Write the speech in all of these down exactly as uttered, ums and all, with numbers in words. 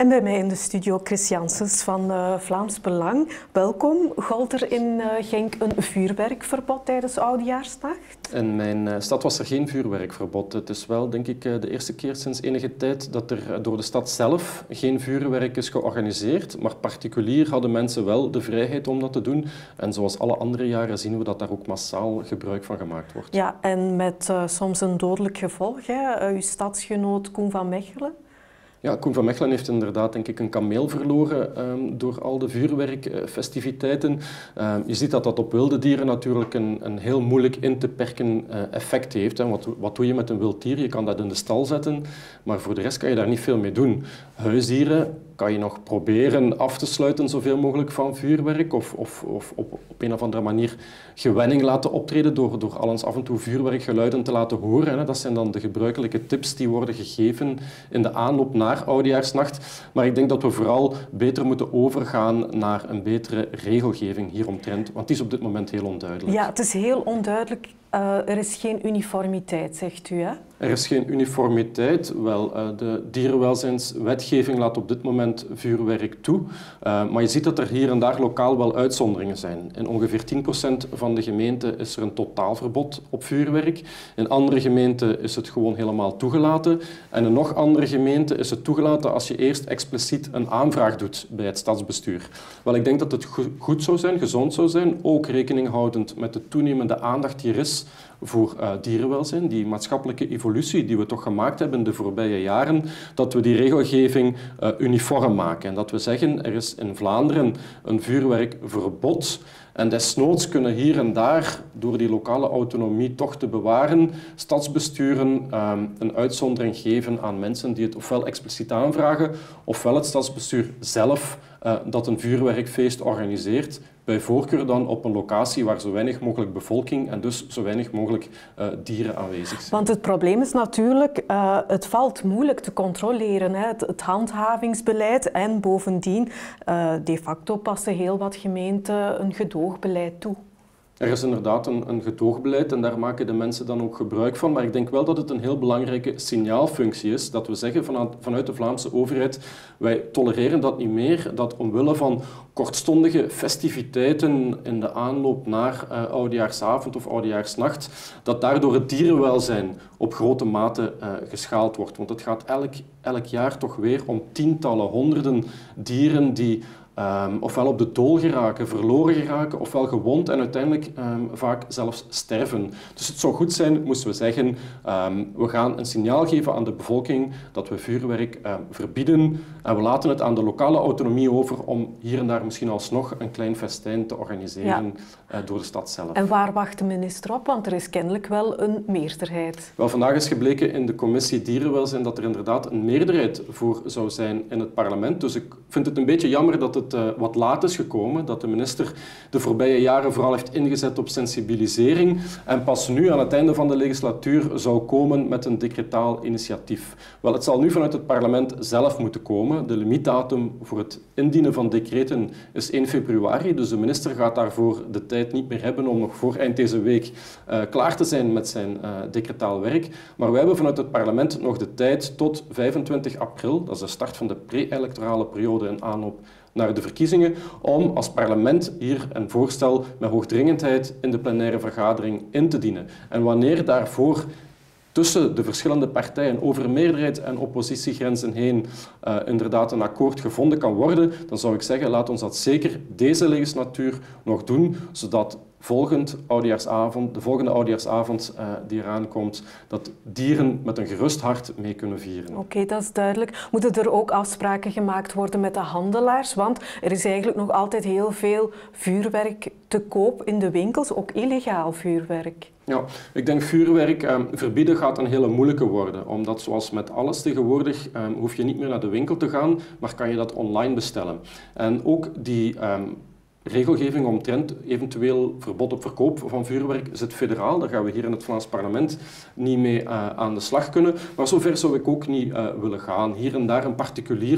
En bij mij in de studio Chris Janssens van uh, Vlaams Belang. Welkom. Gold er in uh, Genk een vuurwerkverbod tijdens Oudejaarsnacht? In mijn uh, stad was er geen vuurwerkverbod. Het is wel, denk ik, uh, de eerste keer sinds enige tijd dat er uh, door de stad zelf geen vuurwerk is georganiseerd. Maar particulier hadden mensen wel de vrijheid om dat te doen. En zoals alle andere jaren zien we dat daar ook massaal gebruik van gemaakt wordt. Ja, en met uh, soms een dodelijk gevolg. Hè? Uh, uw stadsgenoot Koen van Mechelen. Ja, Koen van Mechelen heeft inderdaad denk ik een kameel verloren um, door al de vuurwerkfestiviteiten. Uh, je ziet dat dat op wilde dieren natuurlijk een, een heel moeilijk in te perken uh, effect heeft. Hè. Wat, wat doe je met een wild dier? Je kan dat in de stal zetten, maar voor de rest kan je daar niet veel mee doen. Huisdieren kan je nog proberen af te sluiten zoveel mogelijk van vuurwerk of, of, of op, op een of andere manier gewenning laten optreden door, door al eens af en toe vuurwerkgeluiden te laten horen. Hè. Dat zijn dan de gebruikelijke tips die worden gegeven in de aanloop naar Oudejaarsnacht. Maar ik denk dat we vooral beter moeten overgaan naar een betere regelgeving hieromtrent, want die is op dit moment heel onduidelijk. Ja, het is heel onduidelijk. Uh, er is geen uniformiteit, zegt u, hè? Er is geen uniformiteit. Wel, uh, de dierenwelzijnswetgeving laat op dit moment vuurwerk toe. Uh, maar je ziet dat er hier en daar lokaal wel uitzonderingen zijn. In ongeveer tien procent van de gemeenten is er een totaalverbod op vuurwerk. In andere gemeenten is het gewoon helemaal toegelaten. En in nog andere gemeenten is het toegelaten als je eerst expliciet een aanvraag doet bij het stadsbestuur. Wel, ik denk dat het goed zou zijn, gezond zou zijn, ook rekening houdend met de toenemende aandacht die er is voor uh, dierenwelzijn, die maatschappelijke evolutie die we toch gemaakt hebben in de voorbije jaren, dat we die regelgeving uh, uniform maken. En dat we zeggen, er is in Vlaanderen een vuurwerkverbod. En desnoods kunnen hier en daar, door die lokale autonomie toch te bewaren, stadsbesturen um, een uitzondering geven aan mensen die het ofwel expliciet aanvragen, ofwel het stadsbestuur zelf uh, dat een vuurwerkfeest organiseert. Bij voorkeur dan op een locatie waar zo weinig mogelijk bevolking en dus zo weinig mogelijk uh, dieren aanwezig zijn. Want het probleem is natuurlijk, uh, het valt moeilijk te controleren, hè? Het, het handhavingsbeleid en bovendien uh, de facto passen heel wat gemeenten een gedoogbeleid toe. Er is inderdaad een, een gedoogbeleid en daar maken de mensen dan ook gebruik van. Maar ik denk wel dat het een heel belangrijke signaalfunctie is. Dat we zeggen vanuit, vanuit de Vlaamse overheid, wij tolereren dat niet meer. Dat omwille van kortstondige festiviteiten in de aanloop naar uh, Oudejaarsavond of Oudejaarsnacht, dat daardoor het dierenwelzijn op grote mate uh, geschaald wordt. Want het gaat elk, elk jaar toch weer om tientallen, honderden dieren die Um, ofwel op de dool geraken, verloren geraken, ofwel gewond en uiteindelijk um, vaak zelfs sterven. Dus het zou goed zijn, moesten we zeggen, um, we gaan een signaal geven aan de bevolking dat we vuurwerk um, verbieden en we laten het aan de lokale autonomie over om hier en daar misschien alsnog een klein festijn te organiseren ja. uh, door de stad zelf. En waar wacht de minister op? Want er is kennelijk wel een meerderheid. Wel, vandaag is gebleken in de commissie Dierenwelzijn dat er inderdaad een meerderheid voor zou zijn in het parlement. Dus ik vind het een beetje jammer dat het het uh, wat laat is gekomen, dat de minister de voorbije jaren vooral heeft ingezet op sensibilisering en pas nu aan het einde van de legislatuur zou komen met een decretaal initiatief. Wel, het zal nu vanuit het parlement zelf moeten komen. De limietdatum voor het indienen van decreten is één februari, dus de minister gaat daarvoor de tijd niet meer hebben om nog voor eind deze week uh, klaar te zijn met zijn uh, decretaal werk. Maar wij hebben vanuit het parlement nog de tijd tot vijfentwintig april, dat is de start van de pre-electorale periode in aanloop naar de verkiezingen, om als parlement hier een voorstel met hoogdringendheid in de plenaire vergadering in te dienen. En wanneer daarvoor tussen de verschillende partijen over meerderheid en oppositiegrenzen heen uh, inderdaad een akkoord gevonden kan worden, dan zou ik zeggen, laat ons dat zeker deze legislatuur nog doen, zodat volgend oudejaarsavond, de volgende oudejaarsavond uh, die eraan komt, dat dieren met een gerust hart mee kunnen vieren. Oké, okay, dat is duidelijk. Moeten er ook afspraken gemaakt worden met de handelaars? Want er is eigenlijk nog altijd heel veel vuurwerk te koop in de winkels, ook illegaal vuurwerk. Ja, ik denk vuurwerk um, verbieden gaat een hele moeilijke worden, omdat zoals met alles tegenwoordig um, hoef je niet meer naar de winkel te gaan, maar kan je dat online bestellen. En ook die um, regelgeving omtrent eventueel verbod op verkoop van vuurwerk zit federaal. Daar gaan we hier in het Vlaams parlement niet mee uh, aan de slag kunnen. Maar zover zou ik ook niet uh, willen gaan. Hier en daar een particulier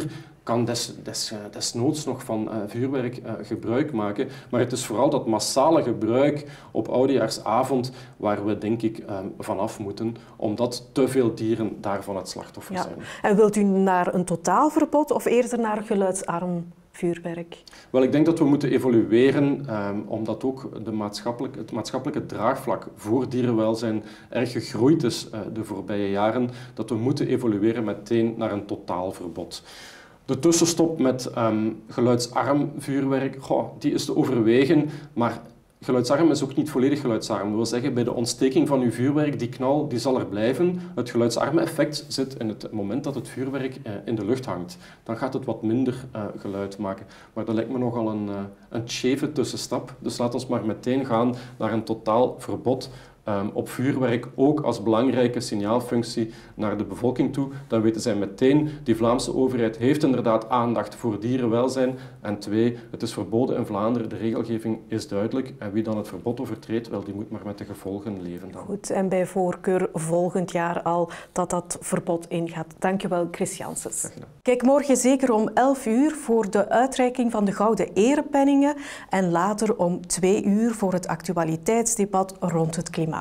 kan des, des, desnoods nog van uh, vuurwerk uh, gebruik maken. Maar het is vooral dat massale gebruik op oudejaarsavond waar we denk ik um, vanaf moeten, omdat te veel dieren daarvan het slachtoffer ja. zijn. En wilt u naar een totaalverbod of eerder naar geluidsarm vuurwerk? Wel, ik denk dat we moeten evolueren, um, omdat ook de maatschappelijk, het maatschappelijke draagvlak voor dierenwelzijn erg gegroeid is uh, de voorbije jaren, dat we moeten evolueren meteen naar een totaalverbod. De tussenstop met um, geluidsarm vuurwerk, goh, die is te overwegen, maar geluidsarm is ook niet volledig geluidsarm. Dat wil zeggen, bij de ontsteking van uw vuurwerk, die knal die zal er blijven. Het geluidsarme effect zit in het moment dat het vuurwerk uh, in de lucht hangt. Dan gaat het wat minder uh, geluid maken. Maar dat lijkt me nogal een, uh, een scheve tussenstap. Dus laten we maar meteen gaan naar een totaal verbod Um, op vuurwerk, ook als belangrijke signaalfunctie naar de bevolking toe. Dan weten zij meteen, die Vlaamse overheid heeft inderdaad aandacht voor dierenwelzijn. En twee, het is verboden in Vlaanderen, de regelgeving is duidelijk. En wie dan het verbod overtreedt, wel, die moet maar met de gevolgen leven dan. Goed, en bij voorkeur volgend jaar al dat dat verbod ingaat. Dankjewel, Chris Janssens. Kijk morgen zeker om elf uur voor de uitreiking van de Gouden Erepenningen en later om twee uur voor het actualiteitsdebat rond het klimaat.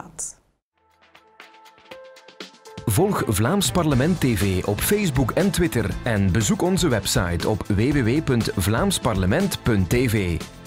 Volg Vlaams Parlement T V op Facebook en Twitter en bezoek onze website op w w w punt vlaams parlement punt t v.